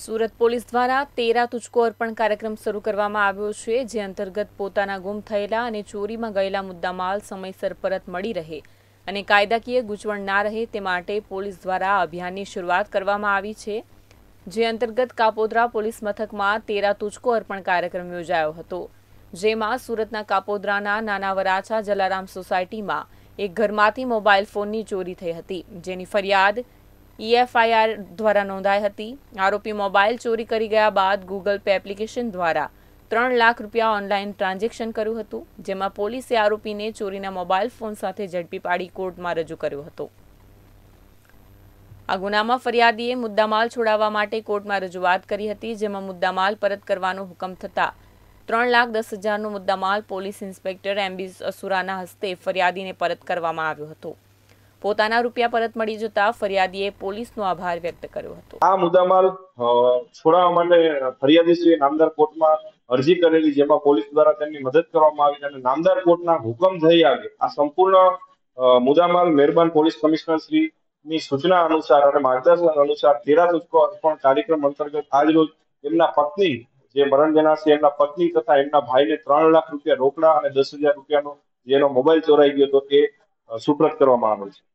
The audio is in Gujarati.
સુરત પોલીસ દ્વારા તેરા તુચકો અર્પણ કાર્યક્રમ શરૂ કરવામાં આવ્યો છે, જે અંતર્ગત પોતાના ગુમ થયેલા અને ચોરીમાં ગયેલા મુદ્દામાલ સમયસર પરત મળી રહે અને કાયદાકીય ગૂંચવણ ના રહે તે માટે પોલીસ દ્વારા અભિયાનની શરૂઆત કરવામાં આવી છે, જે અંતર્ગત કાપોદ્રા પોલીસ મથકમાં તેરા તુચકો અર્પણ કાર્યક્રમ યોજાયો હતો, જેમાં સુરતના કાપોદ્રાના નાના વરાછા જલારામ સોસાયટીમાં એક ઘરમાંથી મોબાઈલ ફોનની ચોરી થઈ હતી, જેની ફરિયાદ EFIR દ્વારા નોંધાઈ હતી। આરોપી મોબાઈલ ચોરી કરી ગયા બાદ ગૂગલ પે એપ્લિકેશન દ્વારા 3 લાખ રૂપિયા ઓનલાઈન ટ્રાન્ઝેક્શન કર્યું હતું, જેમાં પોલીસે આરોપીને ચોરીના મોબાઈલ ફોન સાથે ઝડપી પાડી કોર્ટમાં રજૂ કર્યો હતો। આ ગુનામાં ફરિયાદીએ મુદ્દામાલ છોડાવવા માટે કોર્ટમાં રજૂઆત કરી હતી, જેમાં મુદ્દામાલ પરત કરવાનો હુકમ થતા 3,10,000નો મુદ્દામાલ પોલીસ ઇન્સ્પેક્ટર MB અસુરાના હસ્તે ફરિયાદીને પરત કરવામાં આવ્યો હતો। પોતાના રૂપિયા પરત મળી જતા ફરિયાદીએ પોલીસનો આભાર વ્યક્ત કર્યો હતો। આ મુદ્દામાલ છોડાવવા માટે ફરિયાદીશ્રીએ નામદાર કોર્ટમાં અરજી કરેલી, જેમાં પોલીસ દ્વારા તેમની મદદ કરવામાં આવી અને નામદાર કોર્ટના હુકમ થયા કે આ સંપૂર્ણ મુદ્દામાલ મહેરબાન પોલીસ કમિશનર શ્રીની સૂચના અનુસાર અને માર્ગદર્શન અનુસાર તેરા તુચકો અર્પણ કાર્યક્રમ અંતર્ગત આજરોજ એમના પત્ની જે મરણ જનાર છે એમના પત્ની તથા એમના ભાઈને 3 લાખ રૂપિયા રોકડા અને 10,000 રૂપિયાનો જેનો મોબાઈલ ચોરાઈ ગયો હતો એ સુપ્રત કરવામાં આવ્યો છે।